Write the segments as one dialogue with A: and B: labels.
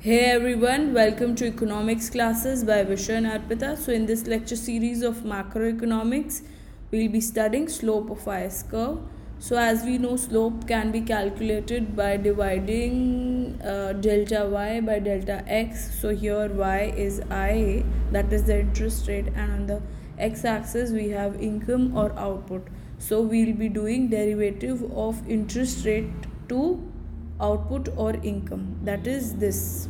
A: Hey everyone, welcome to economics classes by Vishay and Arpita. So in this lecture series of macroeconomics, we'll be studying slope of IS curve. So as we know, slope can be calculated by dividing delta y by delta x. So here y is IA, that is the interest rate, and on the x-axis we have income or output. So we'll be doing derivative of interest rate to output or income, that is this.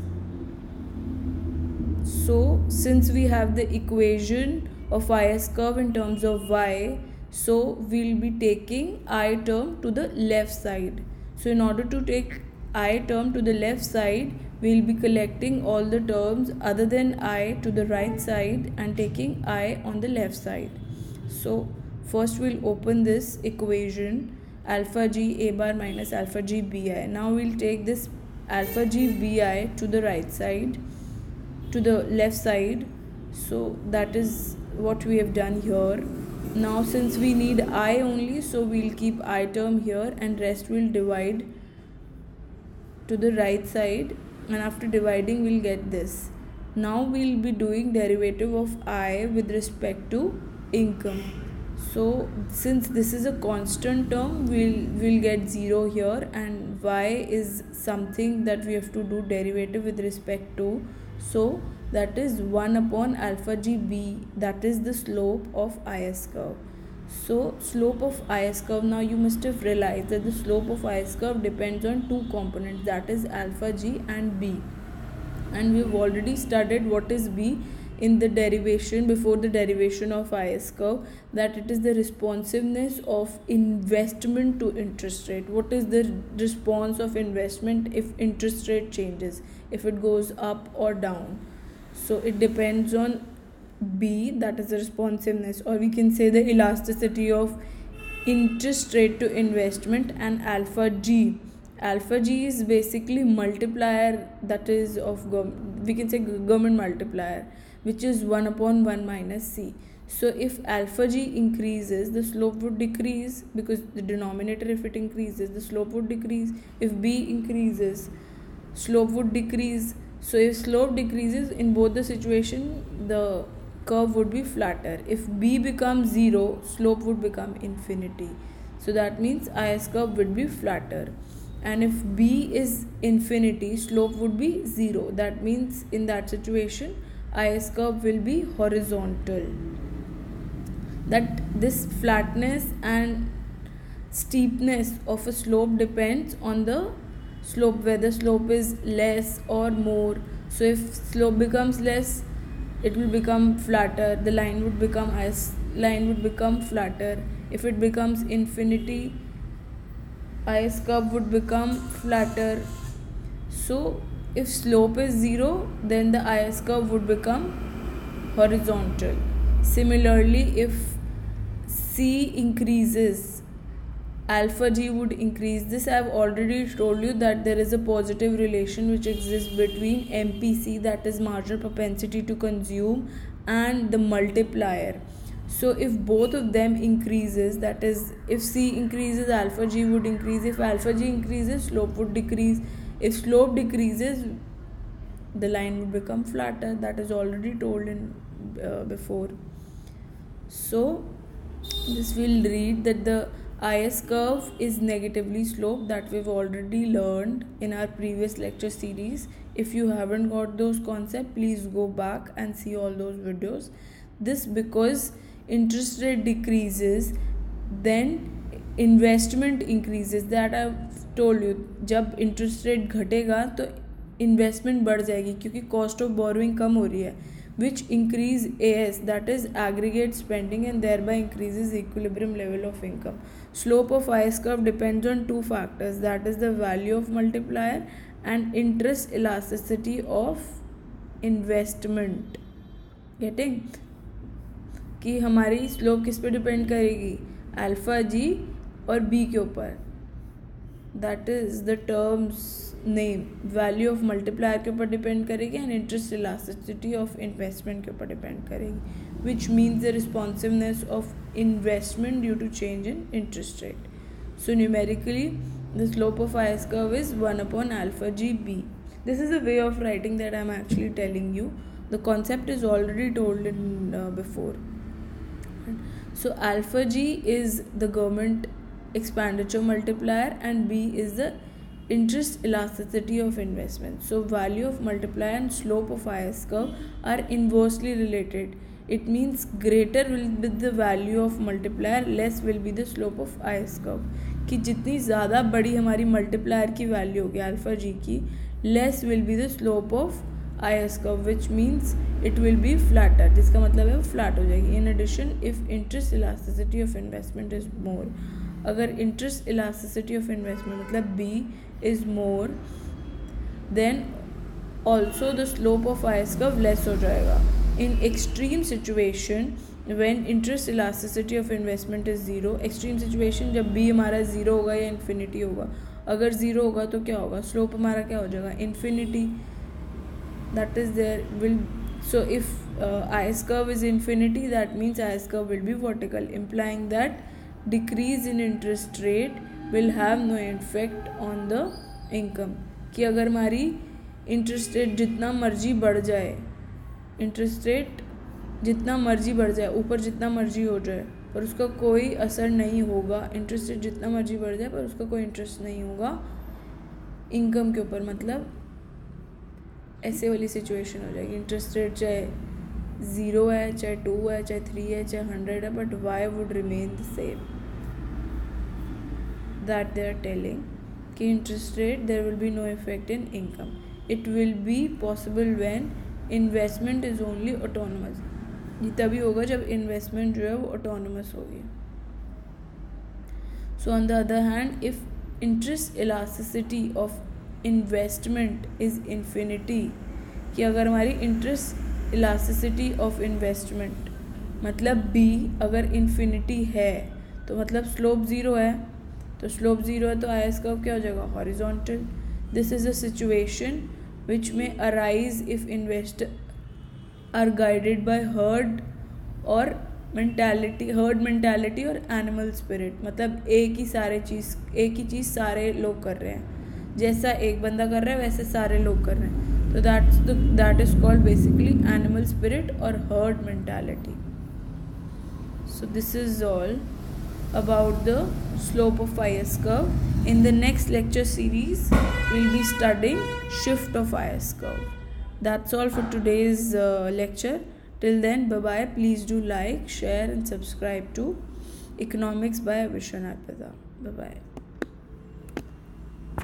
A: So since we have the equation of IS curve in terms of y, so we'll be taking I term to the left side. So in order to take I term to the left side, we'll be collecting all the terms other than I to the right side and taking I on the left side. So first we'll open this equation alpha g a bar minus alpha g bi. Now we'll take this alpha g bi to the right side, to the left side. So that is what we have done here. Now since we need I only, so we'll keep I term here and rest will divide to the right side, and after dividing we'll get this. Now we'll be doing derivative of I with respect to income. So since this is a constant term, we'll get 0 here, and y is something that we have to do derivative with respect to. So that is 1 upon alpha g b, that is the slope of IS curve. So slope of IS curve, now you must have realized that the slope of IS curve depends on two components, that is alpha g and b. And we've already studied what is b in the derivation, before the derivation of IS curve, that it is the responsiveness of investment to interest rate. What is the response of investment if interest rate changes, if it goes up or down? So it depends on B, that is the responsiveness, or we can say the elasticity of interest rate to investment, and alpha G. Alpha G is basically multiplier, that is of we can say government multiplier, which is 1 upon 1 minus C. So if alpha G increases, the slope would decrease, because the denominator, if it increases, the slope would decrease. If B increases, slope would decrease. So if slope decreases, in both the situation, the curve would be flatter. If B becomes 0, slope would become infinity. So that means IS curve would be flatter. And if B is infinity, slope would be 0. That means in that situation, IS curve will be horizontal. That this flatness and steepness of a slope depends on the slope, whether slope is less or more. So if slope becomes less, it will become flatter, the line would become line would become flatter. If it becomes infinity, IS curve would become flatter. So if slope is 0, then the IS curve would become horizontal. Similarly, if C increases, alpha G would increase. This I have already told you that there is a positive relation which exists between MPC, that is marginal propensity to consume, and the multiplier. So if both of them increases, that is if C increases, alpha G would increase. If alpha G increases, slope would decrease. If slope decreases, the line would become flatter. That is already told in before. So this will read that the IS curve is negatively sloped, that we've already learned in our previous lecture series. If you haven't got those concepts, please go back and see all those videos. This because interest rate decreases, then investment increases. That I've told you, जब interest rate घटेगा तो investment बढ़ जाएगी, क्योंकि cost of borrowing कम हो रही है, which increase AS, that is aggregate spending, and thereby increases equilibrium level of income. Slope of IS curve depends on two factors, that is the value of multiplier and interest elasticity of investment. Getting कि हमारी slope किस पे depend करेगी, alpha जी और B के ऊपर, that is the terms name. Value of multiplier के ऊपर डिपेंड करेगी and interest elasticity of investment के ऊपर डिपेंड करेगी, which means the responsiveness of investment due to change in interest rate. So numerically the slope of IS curve is 1 upon alpha g b. This is a way of writing that I'm actually telling you. The concept is already told in before. So alpha G is the government expenditure multiplier and B is the interest elasticity of investment. So value of multiplier and slope of IS curve are inversely related. It means greater will be the value of multiplier, less will be the slope of IS curve. कि जितनी ज़्यादा बड़ी हमारी multiplier की value होगी alpha G की, less will be the slope of IS curve, which means it will be flatter, जिसका मतलब है वो फ्लैट हो जाएगी. In addition, if interest elasticity of investment is more, अगर interest elasticity of investment मतलब B is more, then also the slope of IS curve less हो जाएगा. In extreme situation, when interest elasticity of investment is zero, extreme situation जब B हमारा zero होगा या infinity होगा. अगर zero होगा तो क्या होगा, slope हमारा क्या हो जाएगा, infinity. That is there will, so if IS curve is infinity, that means IS curve will be vertical, implying that decrease in interest rate will have no effect on the income. कि अगर हमारी interest rate जितना मर्जी बढ़ जाए, interest rate जितना मर्जी बढ़ जाए, ऊपर जितना मर्जी हो जाए, पर उसका कोई असर नहीं होगा. इंटरेस्ट रेट जितना मर्जी बढ़ जाए पर उसका कोई इंटरेस्ट नहीं होगा इनकम के ऊपर. मतलब ऐसे वाली सिचुएशन हो जाएगी. इंटरेस्ट रेट चाहे 0 है, चाहे 2 है, चाहे 3 है, चाहे 100 है, but Y would remain the same. That they are telling कि interest rate there will be no effect in income. It will be possible when investment is only autonomous. ये तभी होगा जब इन्वेस्टमेंट जो है वो ऑटोनमस होगी. So on the other hand, if interest elasticity of investment is infinity, कि अगर हमारी इंटरेस्ट इलास्टिसिटी ऑफ इन्वेस्टमेंट मतलब B अगर इन्फिनिटी है तो मतलब स्लोप ज़ीरो है. तो स्लोप ज़ीरो है तो IS कर्व क्या हो जाएगा, horizontal. This is a situation which में arise if investor are guided by herd और मेंटालिटी, हर्ड मेंटालिटी और एनिमल स्पिरिट. मतलब एक ही चीज़ सारे लोग कर रहे हैं, जैसा एक बंदा कर रहा है वैसे सारे लोग कर रहे हैं. तो that is called basically animal spirit और herd mentality. So this is all about the slope of IS curve. In the next lecture series, we'll be studying shift of IS curve. That's all for today's lecture. Till then, bye-bye. Please do like, share and subscribe to Economics by Vishwanath Pada. Bye-bye.